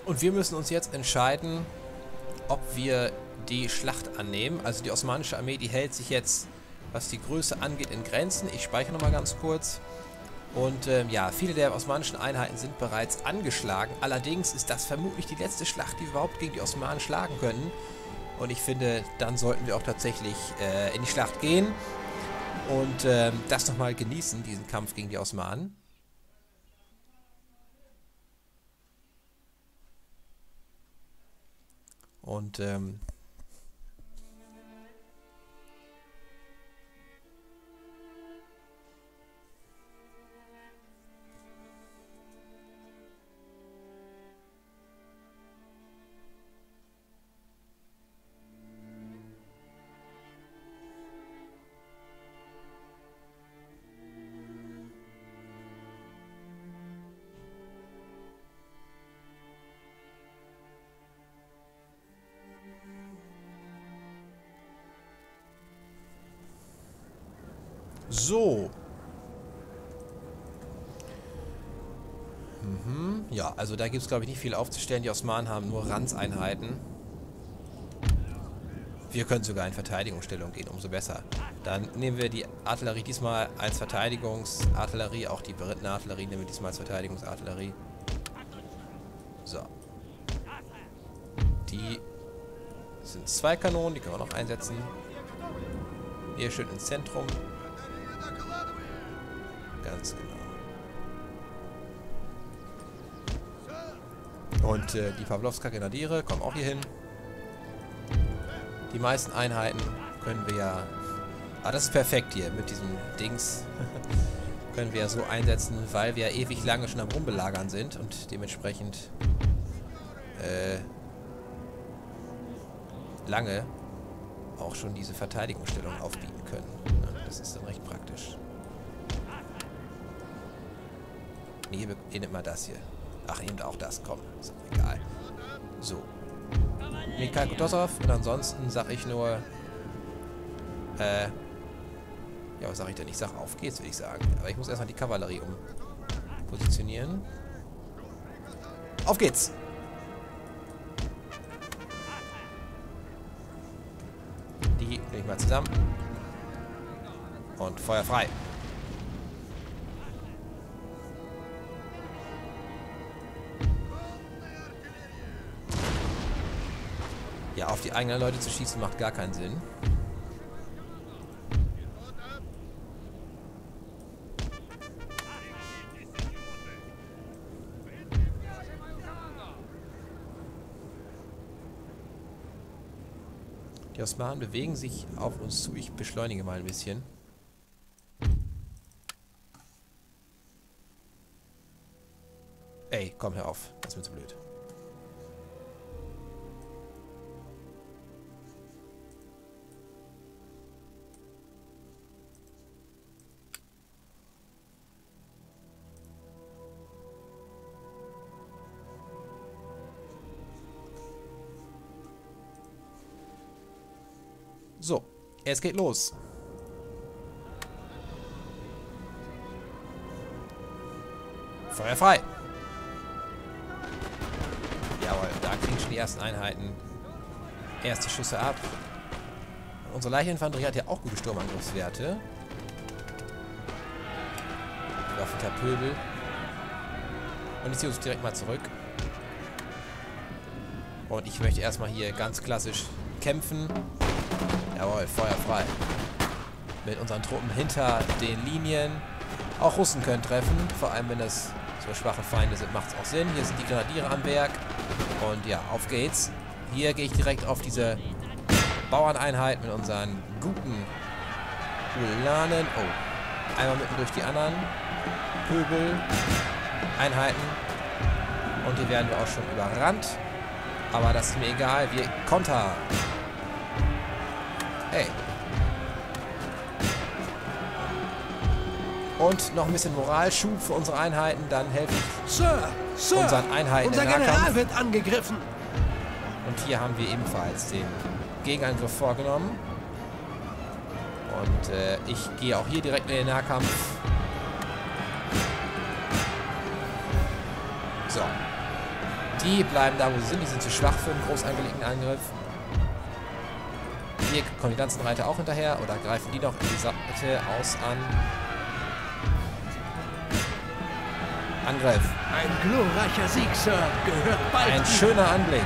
Und wir müssen uns jetzt entscheiden, ob wir die Schlacht annehmen. Also die osmanische Armee, die hält sich jetzt, was die Größe angeht, in Grenzen. Ich speichere nochmal ganz kurz. Und ja, viele der osmanischen Einheiten sind bereits angeschlagen. Allerdings ist das vermutlich die letzte Schlacht, die wir überhaupt gegen die Osmanen schlagen können. Und ich finde, dann sollten wir auch tatsächlich in die Schlacht gehen und das nochmal genießen, diesen Kampf gegen die Osmanen. Und so. Ja, also da gibt es, glaube ich, nicht viel aufzustellen. Die Osmanen haben nur Ranzeinheiten. Wir können sogar in Verteidigungsstellung gehen, umso besser. Dann nehmen wir die Artillerie diesmal als Verteidigungsartillerie. Auch die berittene Artillerie nehmen wir diesmal als Verteidigungsartillerie. So. Die sind 2 Kanonen, die können wir noch einsetzen. Hier schön ins Zentrum. Ganz genau. Und die Pawlowska Grenadiere kommen auch hier hin. Die meisten Einheiten können wir ja... Ah, das ist perfekt hier mit diesem Dings. Können wir ja so einsetzen, weil wir ja ewig lange schon am Rumbelagern sind und dementsprechend lange auch schon diese Verteidigungsstellung aufbieten können. Ja, das ist dann recht praktisch. Nee, ihr nehmt mal das hier. Ach, nehmt auch das, komm. Ist doch egal. So. Mikhail Kutuzov. Und ansonsten sag ich nur... ja, was sag ich denn? Ich sag, auf geht's, würde ich sagen. Aber ich muss erstmal die Kavallerie umpositionieren. Auf geht's! Die nehme ich mal zusammen. Und Feuer frei. Ja, auf die eigenen Leute zu schießen macht gar keinen Sinn. Die Osmanen bewegen sich auf uns zu. Ich beschleunige mal ein bisschen. Ey, komm, hör auf. Das ist mir zu blöd. So, es geht los. Feuer frei. Jawohl, da kriegen schon die ersten Einheiten erste Schüsse ab. Unsere Leicheninfanterie hat ja auch gute Sturmangriffswerte. Bewaffneter Pöbel. Und ich ziehe uns direkt mal zurück. Und ich möchte erstmal hier ganz klassisch kämpfen. Jawohl, Feuer frei. Mit unseren Truppen hinter den Linien. Auch Russen können treffen. Vor allem, wenn das so schwache Feinde sind, macht es auch Sinn. Hier sind die Grenadiere am Werk. Und ja, auf geht's. Hier gehe ich direkt auf diese Bauerneinheit mit unseren guten Ulanen. Oh, einmal mitten durch die anderen Pöbel. Einheiten. Und hier werden wir auch schon überrannt. Aber das ist mir egal. Wir Konter. Hey. Und noch ein bisschen Moralschub für unsere Einheiten. Dann helfe ich Sir, unseren Einheiten unser im Nahkampf. General wird angegriffen. Und hier haben wir ebenfalls den Gegenangriff vorgenommen. Und ich gehe auch hier direkt in den Nahkampf. So. Die bleiben da, wo sie sind. Die sind zu schwach für einen groß angelegten Angriff. Hier kommen die ganzen Reiter auch hinterher. Oder greifen die noch in die Seite aus an. Angriff. Ein glorreicher Sieg, Sir. Gehört bald. Ein schöner Anblick.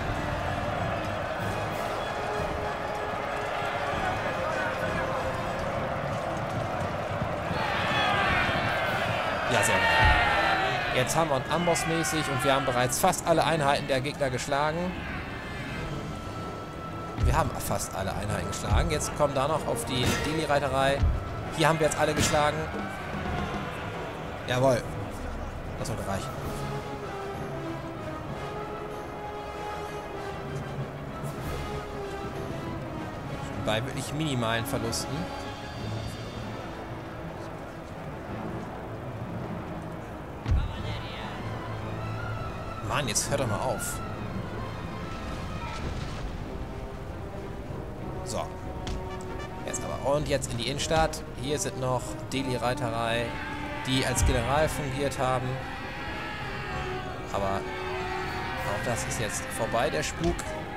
Ja, sehr geil. Jetzt haben wir einen Amboss mäßig und wir haben bereits fast alle Einheiten der Gegner geschlagen. Wir haben fast alle Einheiten geschlagen. Jetzt kommen da noch auf die Delhi-Reiterei. Hier haben wir jetzt alle geschlagen. Jawohl. Das sollte reichen. Bei wirklich minimalen Verlusten. Mann, jetzt hört doch mal auf. So. Jetzt aber. Und jetzt in die Innenstadt. Hier sind noch Delhi-Reiterei, die als General fungiert haben. Aber auch das ist jetzt vorbei, der Spuk.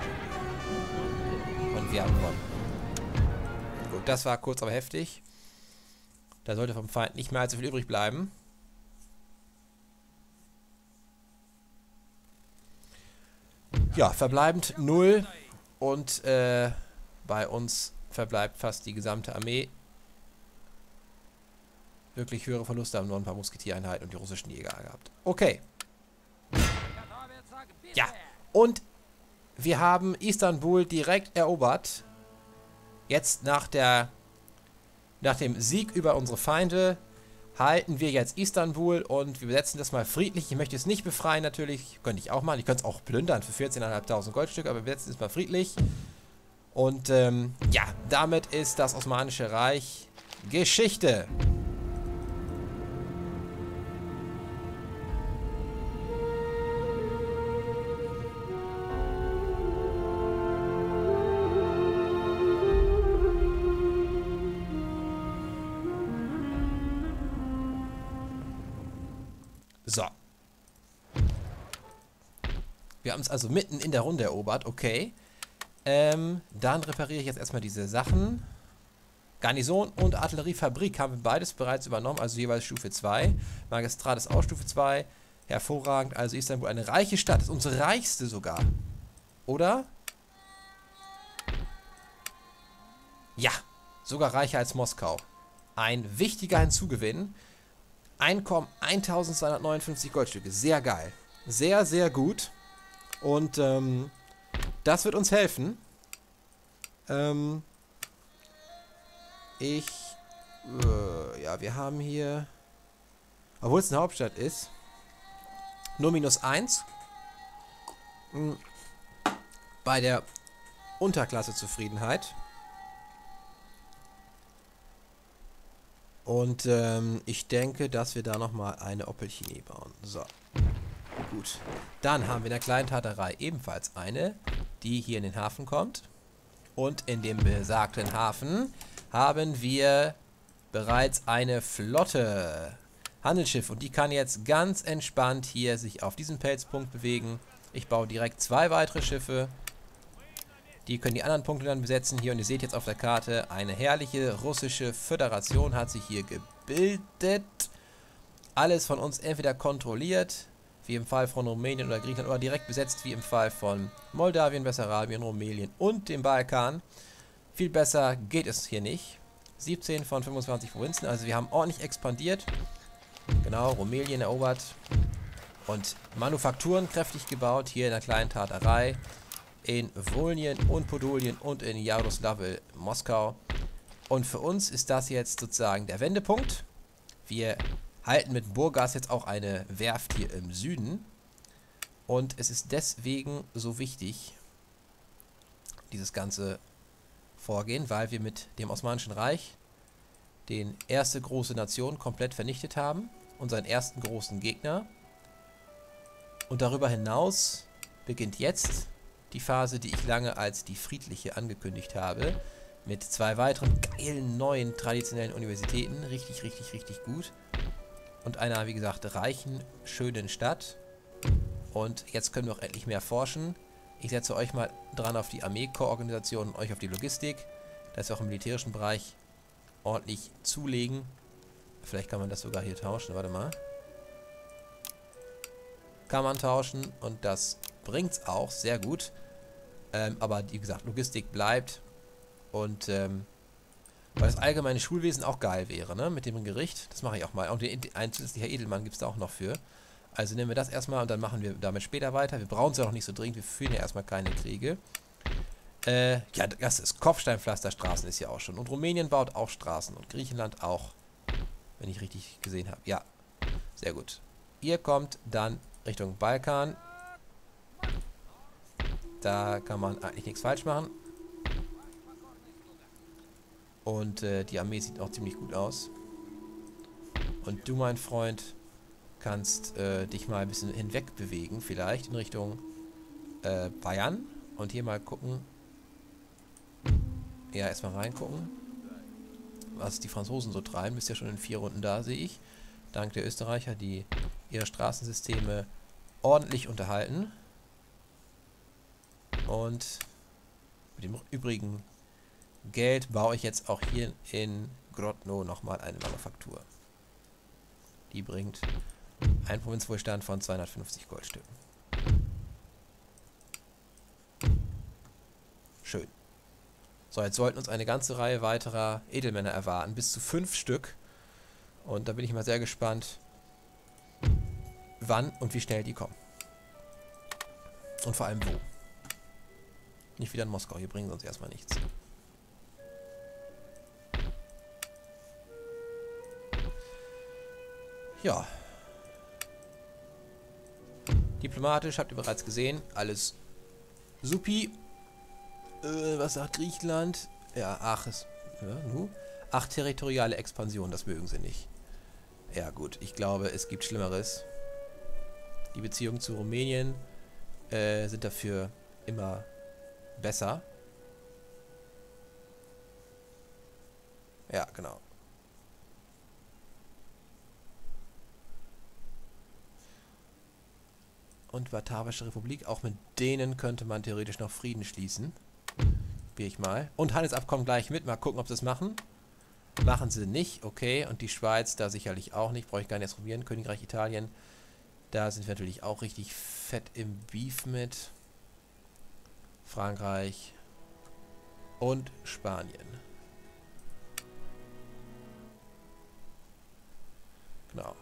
Und wir haben gewonnen. Gut, das war kurz, aber heftig. Da sollte vom Feind nicht mehr allzu viel übrig bleiben. Ja, verbleibend 0 und bei uns verbleibt fast die gesamte Armee. Wirklich höhere Verluste haben nur ein paar Musketiereinheiten und die russischen Jäger gehabt. Okay. Ja, und wir haben Istanbul direkt erobert. Jetzt nach dem Sieg über unsere Feinde halten wir jetzt Istanbul und wir besetzen das mal friedlich. Ich möchte es nicht befreien natürlich, könnte ich auch machen. Ich könnte es auch plündern für 14.500 Goldstücke, aber wir besetzen es mal friedlich. Und ja, damit ist das Osmanische Reich Geschichte. So. Wir haben es also mitten in der Runde erobert. Okay. Dann repariere ich jetzt erstmal diese Sachen. Garnison und Artilleriefabrik haben wir beides bereits übernommen. Also jeweils Stufe 2. Magistrat ist auch Stufe 2. Hervorragend. Also Istanbul eine reiche Stadt. Das ist unsere reichste sogar. Oder? Ja. Sogar reicher als Moskau. Ein wichtiger Hinzugewinn. Einkommen 1259 Goldstücke. Sehr geil. Sehr, sehr gut. Und das wird uns helfen. Ja, wir haben hier, obwohl es eine Hauptstadt ist, nur -1 bei der Unterklasse Zufriedenheit. Und ich denke, dass wir da nochmal eine Oppelchini bauen. So. Gut. Dann haben wir in der kleinen Tatarei ebenfalls eine, die hier in den Hafen kommt. Und in dem besagten Hafen haben wir bereits eine Flotte. Handelsschiff. Und die kann jetzt ganz entspannt hier sich auf diesen Pelzpunkt bewegen. Ich baue direkt 2 weitere Schiffe. Die können die anderen Punkte dann besetzen hier. Und ihr seht jetzt auf der Karte, eine herrliche russische Föderation hat sich hier gebildet. Alles von uns entweder kontrolliert, wie im Fall von Rumänien oder Griechenland, oder direkt besetzt, wie im Fall von Moldawien, Bessarabien, Rumänien und dem Balkan. Viel besser geht es hier nicht. 17 von 25 Provinzen, also wir haben ordentlich expandiert. Genau, Rumänien erobert. Und Manufakturen kräftig gebaut, hier in der kleinen Tatarei. In Volnien und Podolien und in Jaroslawl, Moskau. Und für uns ist das jetzt sozusagen der Wendepunkt. Wir halten mit Burgas jetzt auch eine Werft hier im Süden. Und es ist deswegen so wichtig, dieses ganze Vorgehen, weil wir mit dem Osmanischen Reich den erste große Nation komplett vernichtet haben. Unseren ersten großen Gegner. Und darüber hinaus beginnt jetzt die Phase, die ich lange als die friedliche angekündigt habe, mit 2 weiteren geilen, neuen, traditionellen Universitäten. Richtig, richtig, richtig gut. Und einer, wie gesagt, reichen, schönen Stadt. Und jetzt können wir auch endlich mehr forschen. Ich setze euch mal dran auf die Armeekorps-Organisation und euch auf die Logistik, dass wir auch im militärischen Bereich ordentlich zulegen. Vielleicht kann man das sogar hier tauschen. Warte mal. Kann man tauschen und das bringt's auch sehr gut. Aber wie gesagt, Logistik bleibt. Und weil das allgemeine Schulwesen auch geil wäre, ne? Mit dem Gericht. Das mache ich auch mal. Und ein zusätzlicher Edelmann gibt es da auch noch für. Also nehmen wir das erstmal und dann machen wir damit später weiter. Wir brauchen es ja noch nicht so dringend. Wir führen ja erstmal keine Kriege. Ja, das ist Kopfsteinpflasterstraßen ist ja auch schon. Und Rumänien baut auch Straßen. Und Griechenland auch. Wenn ich richtig gesehen habe. Ja, sehr gut. Ihr kommt dann Richtung Balkan. Da kann man eigentlich nichts falsch machen. Und die Armee sieht auch ziemlich gut aus. Und du, mein Freund, kannst dich mal ein bisschen hinweg bewegen, vielleicht in Richtung Bayern. Und hier mal gucken. Ja, erstmal reingucken, was die Franzosen so treiben. Bist ja schon in 4 Runden da, sehe ich. Dank der Österreicher, die ihre Straßensysteme ordentlich unterhalten. Und mit dem übrigen Geld baue ich jetzt auch hier in Grodno nochmal eine Manufaktur. Die bringt einen Provinzwohlstand von 250 Goldstücken. Schön. So, jetzt sollten uns eine ganze Reihe weiterer Edelmänner erwarten. Bis zu 5 Stück. Und da bin ich mal sehr gespannt, wann und wie schnell die kommen. Und vor allem wo. Nicht wieder in Moskau. Hier bringen sie uns erstmal nichts. Ja. Diplomatisch habt ihr bereits gesehen. Alles supi. Was sagt Griechenland? Ja, ach, territoriale Expansion, das mögen sie nicht. Ja gut, ich glaube, es gibt Schlimmeres. Die Beziehungen zu Rumänien sind dafür immer besser. Ja, genau. Und Batavische Republik, auch mit denen könnte man theoretisch noch Frieden schließen. Probiere ich mal. Und Handelsabkommen gleich mit. Mal gucken, ob sie es machen. Machen sie nicht. Okay. Und die Schweiz, da sicherlich auch nicht. Brauche ich gar nicht erst probieren. Königreich Italien. Da sind wir natürlich auch richtig fett im Beef mit. Frankreich. Und Spanien. Genau.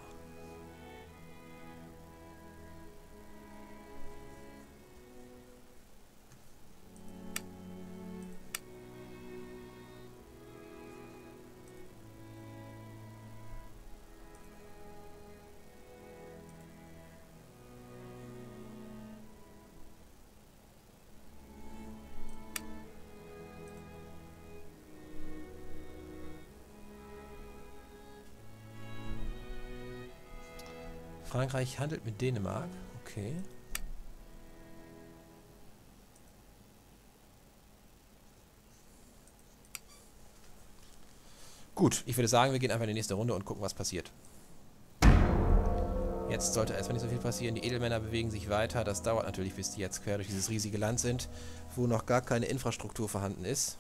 Frankreich handelt mit Dänemark. Okay. Gut, ich würde sagen, wir gehen einfach in die nächste Runde und gucken, was passiert. Jetzt sollte erstmal nicht so viel passieren. Die Edelmänner bewegen sich weiter. Das dauert natürlich, bis die jetzt quer durch dieses riesige Land sind, wo noch gar keine Infrastruktur vorhanden ist.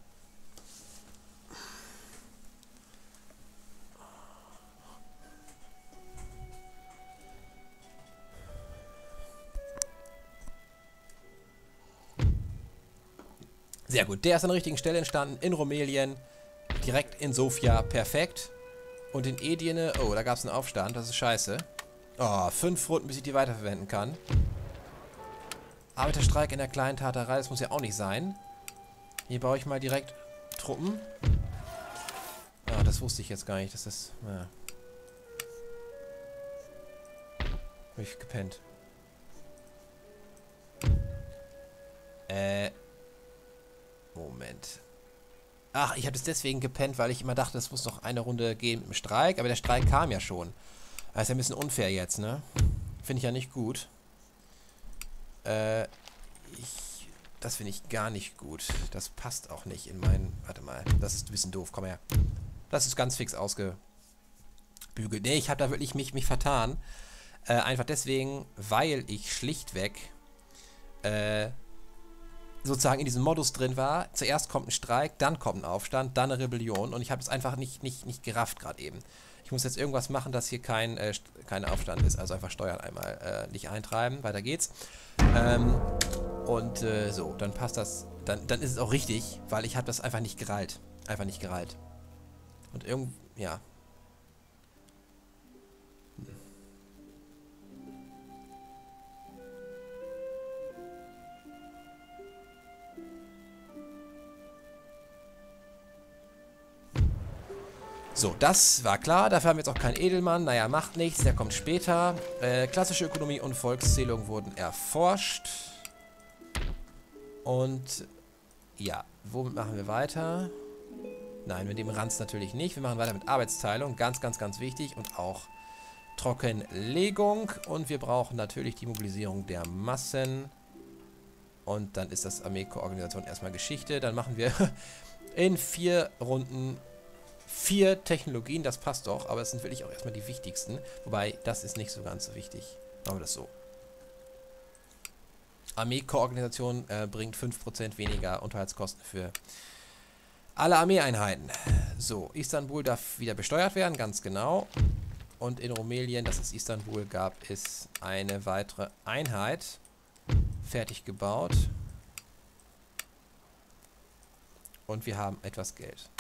Sehr gut, der ist an der richtigen Stelle entstanden, in Rumänien, direkt in Sofia, perfekt. Und in Edirne, oh, da gab es einen Aufstand, das ist scheiße. Oh, 5 Runden, bis ich die weiterverwenden kann. Arbeiterstreik in der kleinen Tatarei, das muss ja auch nicht sein. Hier baue ich mal direkt Truppen. Ah, das wusste ich jetzt gar nicht, dass das... Ja. Hab ich gepennt. Moment. Ach, ich habe es deswegen gepennt, weil ich immer dachte, es muss noch eine Runde gehen mit dem Streik. Aber der Streik kam ja schon. Das ist ja ein bisschen unfair jetzt, ne? Finde ich ja nicht gut. Das finde ich gar nicht gut. Das passt auch nicht in meinen... Warte mal, das ist ein bisschen doof. Komm her. Das ist ganz fix ausgebügelt. Nee, ich habe da wirklich mich vertan. Einfach deswegen, weil ich schlichtweg sozusagen in diesem Modus drin war. Zuerst kommt ein Streik, dann kommt ein Aufstand, dann eine Rebellion. Und ich habe es einfach nicht gerafft gerade eben. Ich muss jetzt irgendwas machen, dass hier kein Aufstand ist. Also einfach Steuern einmal nicht eintreiben. Weiter geht's. So, dann passt das. Dann ist es auch richtig, weil ich habe das einfach nicht gereilt. Einfach nicht gereilt. Und ja. So, das war klar. Dafür haben wir jetzt auch keinen Edelmann. Naja, macht nichts. Der kommt später. Klassische Ökonomie und Volkszählung wurden erforscht. Und ja, womit machen wir weiter? Nein, mit dem Ranz natürlich nicht. Wir machen weiter mit Arbeitsteilung. Ganz, ganz, ganz wichtig. Und auch Trockenlegung. Und wir brauchen natürlich die Mobilisierung der Massen. Und dann ist das Armeekoorganisation erstmal Geschichte. Dann machen wir in 4 Runden 4 Technologien, das passt doch, aber es sind wirklich auch erstmal die wichtigsten. Wobei, das ist nicht so ganz so wichtig. Machen wir das so. Armeekoorganisation bringt 5% weniger Unterhaltskosten für alle Armeeeinheiten. So, Istanbul darf wieder besteuert werden, ganz genau. Und in Rumelien, das ist Istanbul, gab es eine weitere Einheit fertig gebaut. Und wir haben etwas Geld.